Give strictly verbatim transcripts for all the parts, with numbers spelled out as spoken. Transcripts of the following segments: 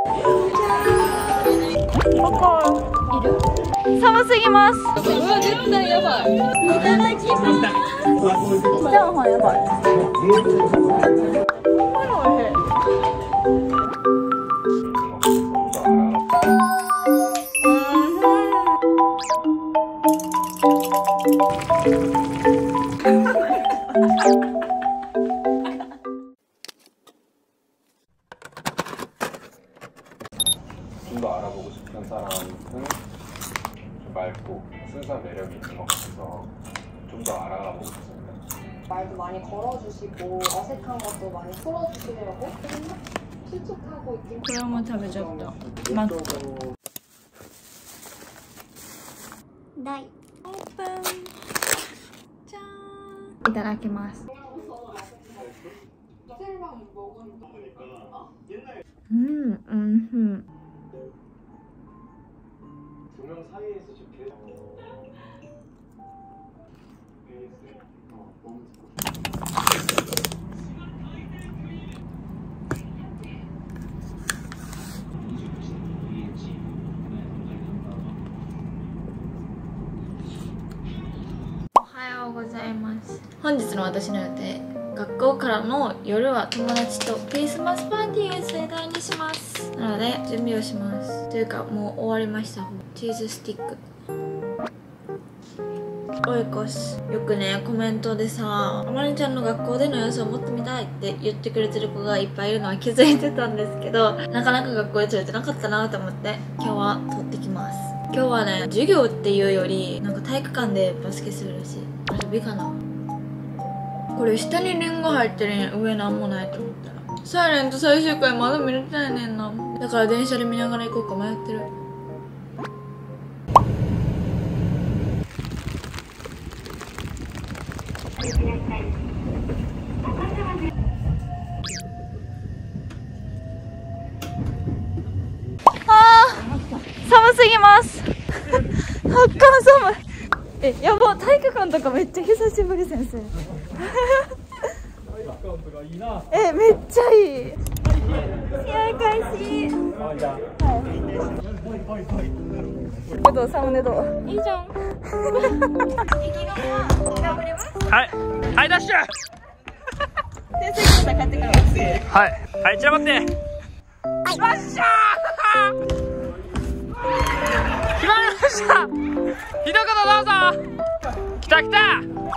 ここいる？寒すぎます。うわ、絶対やばい。いただきます。チャーハンやばい。ほんまにおいしい。 좀 더 알아보고 싶은 사람은 맑고 순수한 매력이 있는 것 같아서 좀 더 알아가보고 싶습니다. 말도 많이 걸어주시고 어색한 것도 많이 풀어주시려고 수축하고 있긴. これも食べちゃった。まず大オープン。じゃーん。いただきます。うん、うん、うん。 두 명 사이에서 좋게 おはようございます。本日の私の予定、学校からの夜は友達とクリスマスパーティーを盛大にします。なので準備をします。というかもう終わりました。チーズスティックおいこし。よくねコメントでさ、あまりちゃんの学校での様子を持ってみたいって言ってくれてる子がいっぱいいるのは気づいてたんですけど、なかなか学校で撮れてなかったなと思って今日は撮ってきます。今日はね授業っていうよりなんか体育館でバスケするらしい。遊びかな。これ下にリンゴ入ってるんや。上なんもないと思ったら。サイレント最終回まだ見れてないねんな。だから電車で見ながら行こうか迷ってる。あー寒すぎます。はっか寒い。え、やば、体育館とかめっちゃ久しぶり。先生え、めっちゃいい。試合開始。はい。どうサムネどう？いいじゃん。 はい、はい、ダッシュ。 先生から帰ってくる。 はい、はい、ちら待って。よっしゃー。決まりました。ひどことどうぞ。きたきた。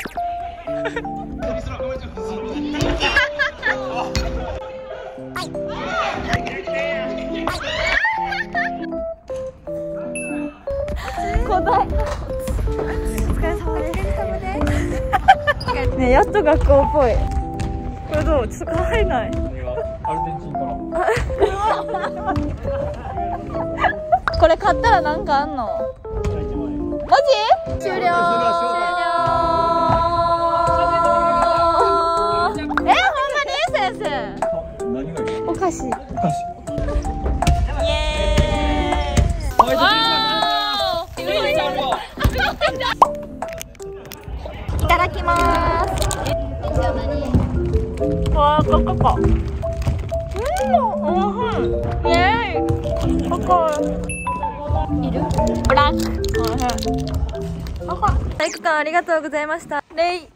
古代。お疲れ様です。ね、やっと学校っぽい。これどう？ちょっと可愛いない。 アルゼンチンから。 これ買ったらなんかあんの？マジ？終了。終了。え、ほんまに先生？ 何がいい？ お菓子。お菓子。イエーイ。わー。いただきます。わあ、ここか。うん、おいしい。イエーイ。ここ。いる？ブラック。おいしい。体育館ありがとうございました。レイ。寒い、も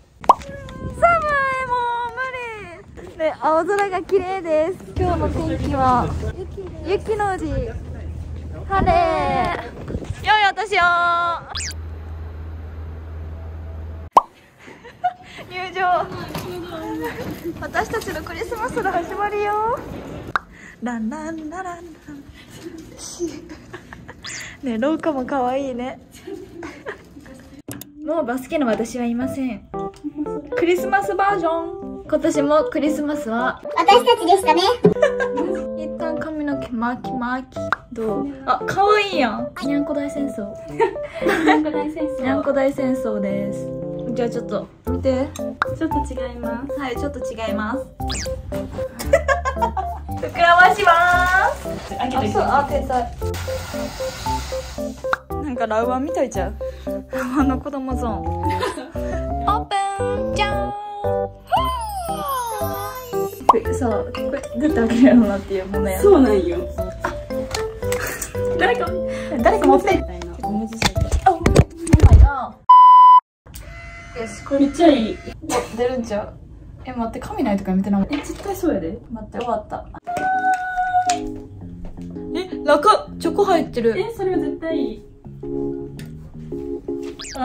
う無理。ね、青空が綺麗です。今日の天気は雪の字。晴れ。良いお年を。入場。私たちのクリスマスの始まりよ。ランランラランラン。ね、廊下も可愛いね。もうバスケの私はいません。クリスマスバージョン。今年もクリスマスは私たちでしたね。 一旦髪の毛巻き巻き。どう？あ、可愛いやん。にゃんこ大戦争。にゃんこ大戦争。にゃんこ大戦争です。じゃあちょっと見て。ちょっと違います。はい、ちょっと違います。膨らまします。あ、そう、あ、天才。なんかラウアンみたいちゃう。ラウアンの子供ゾーン。オープンじゃーん。これさ、これどうやって開けるやろうなっていう問題や。 そうなんよ。誰か誰か持ってみたいな。 むずそうやった。あ、うまいな。よし、これめっちゃいい。 出るんちゃう？え、待って、紙ないとかやめてな。 え、絶対そうやで。 待って、終わった。え、中、チョコ入ってる。 え、それは絶対いい。 うん、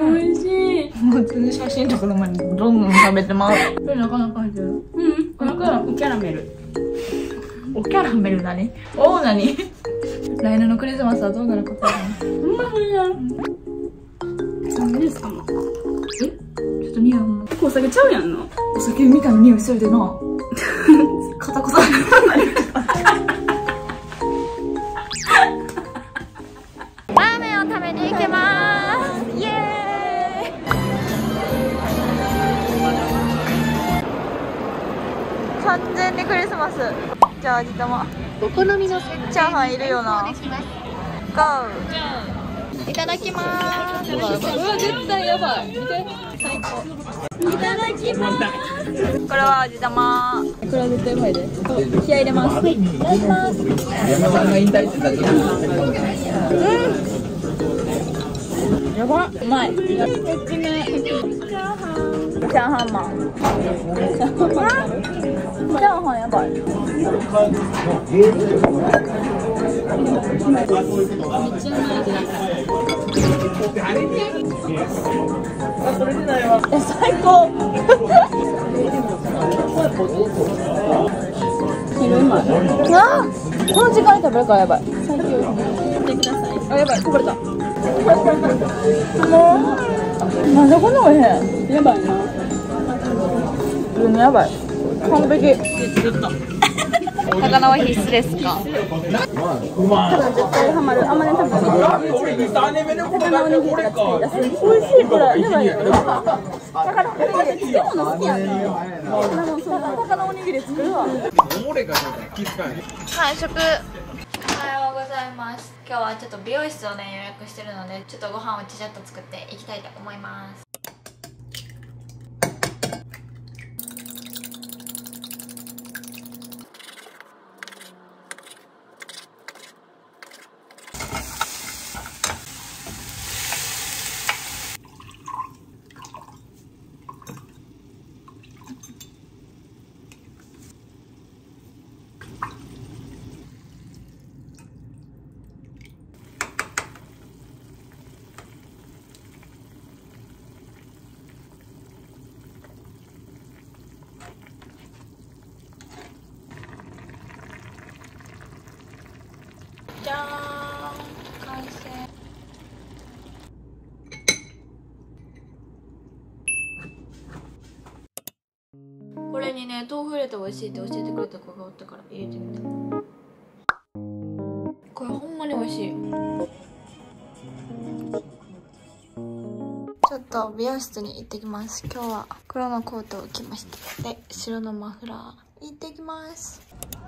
美味しい。 もう全然写真とかの前にどんどん食べてます。これなかなか入ってる。 うん、この子はおキャラメル。 おキャラメル何？おー何？来年のクリスマスはどうなることやろう。 ほんまこれやん。何ですかも。 え？ちょっと匂いほんま。 お酒ちゃうやんな。 お酒みたいな匂いするでな。片言。ラーメンを食べに行きます。イエーイ。完全にクリスマス。じゃあ味玉。 お好みのチャーハンいるよな。ゴー。いただきます。うわ絶対やばい。見て最高。いただきます。これは味玉。これは絶対うまいで。気合い入れます。いただきます。 山さんが引退してた時うん。やばっ。うまい。こっち目。チャーハン。チャーハンマン。チャーハンやばい。めっちゃうまい味だから。え、最高。ああ、この時間に食べるからやばい。最強。見てください。あ、やばい、こぼれた。もう、なんでこんなおいしい。やばいな。うん、やばい。完璧。魚は必須ですか。 多分絶対ハマる。あんまね、多分魚おにぎりとか作り出す。美味しいこれ。やばいよ。魚おにぎり好きやんな。魚おにぎり作るわ。 完食。おはようございます。今日はちょっと美容室をね予約してるので、ちょっとご飯をちゃちゃっと作っていきたいと思います。じゃーん、完成。これにね、豆腐入れたら美味しいって教えてくれた子がおったから入れてみた。これほんまに美味しい。ちょっと美容室に行ってきます。今日は黒のコートを着ました。で、白のマフラー行ってきます。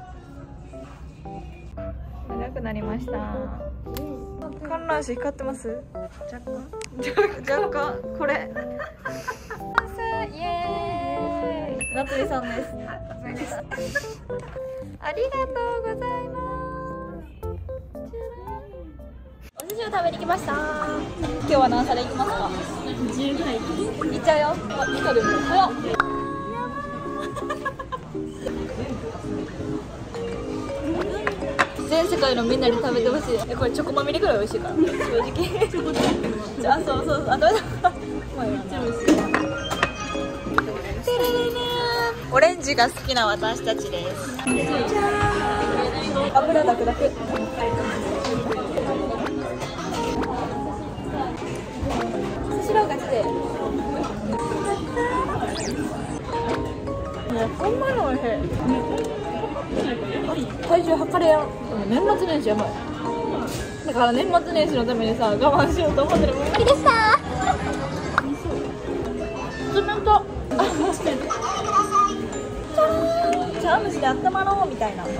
長くなりました。観覧車光ってます？若干若干これイエーイ。夏美さんです。ありがとうございます。お寿司を食べに来ました。今日は何皿いきますか？じゅうぐらいいっちゃうよ。あ、いかでも早っ。全世界のみんなに食べてほしい。え、これチョコまみれぐらい美味しいから。正直。チョコじゃあ、そうそうそう。あ、どれだ。めっちゃ美味しい。オレンジが好きな私たちです。じゃーん。油だくだく。スシローが来て。ね、ほんまに美味しい。体重測れやん。年末年始やばい。だから年末年始のためにさ、我慢しようと思ってる。無理でした。つめんと。あ、マジで。じゃーん。茶碗蒸しで温まろうみたいな。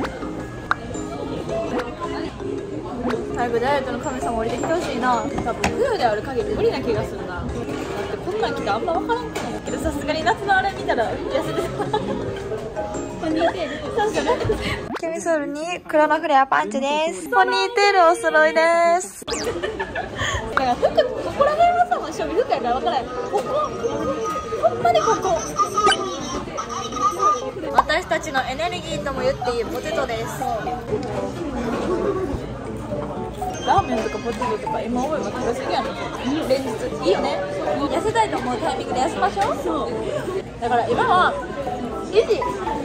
早くダイエットの神様降りてきてほしいな。多分冬である限り無理な気がするな。だってこんなん来てあんま分からんくないけど、さすがに夏のあれ見たら痩せてた。こんにキャミソールに黒のフレアパンチです。ポニーテールお揃いです。 だから服、ここら辺はさ、まあ、庶民服やから分からん。ここ、ほんまにここ。 私たちのエネルギーとも言っていいポテトです。 ラーメンとかポテトとか今思えば食べ過ぎやねん。連日いいよね。痩せたいと思うタイミングで痩せましょう。そうだから今は維持。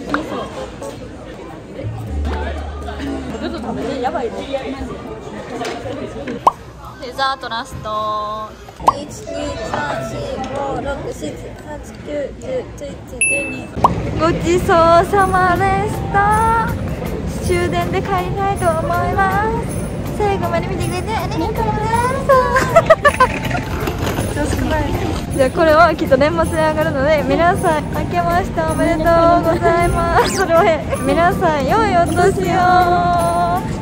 ポテト食べてやばいね。 デザートラスト。いち、に、さん、し、ご、ろく、しち、はち、きゅう、じゅう、じゅういち、じゅうに。ごちそうさまでした。終電で帰りたいと思います。最後まで見てくれてありがとうございます。じゃあこれはきっと年末に上がるので、皆さん明けましておめでとうございます。それは皆さん良いお年を。